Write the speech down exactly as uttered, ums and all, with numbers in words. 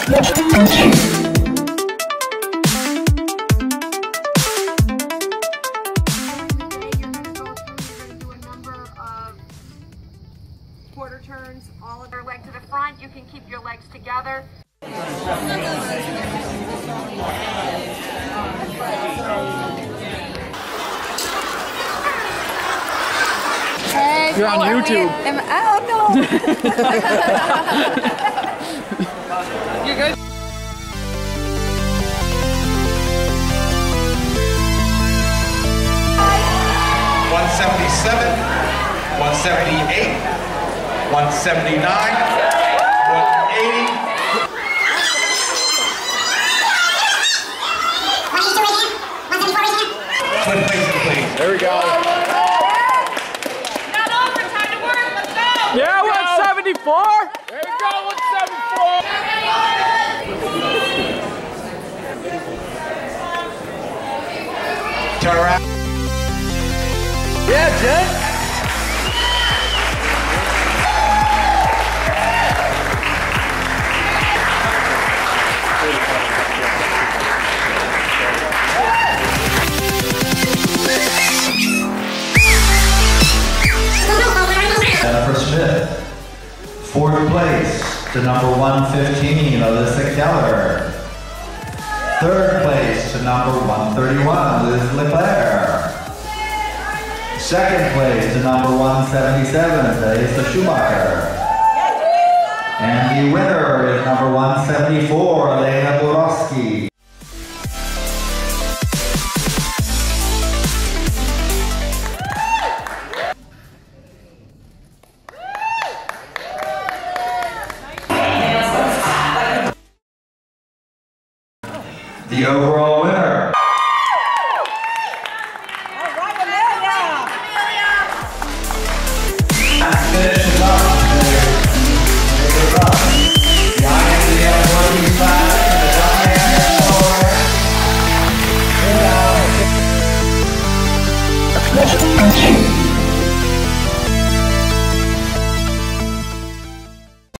Quarter turns, all of your leg to the front. You can keep your legs together. Hey, you're on YouTube. Am, oh no. You're good. one seventy-seven, one seventy-eight, one seventy-nine, one eighty. Put place, please. There we go. Not over, time to work, let's go! Yeah, one seventy-four. There we go, one seventy-four. Turn around. Yeah, Jen. Jennifer Smith. Fourth place to number one fifteen, Alyssa Keller. Third place to number one thirty-one, Liz Leclerc. Second place to number one seventy-seven, Teresa Schumacher. And the winner is number one seventy-four, Elena Borowski. The overall winner. Finishes up there. Take it up. The Iron twenty-five, the Diane four. And out.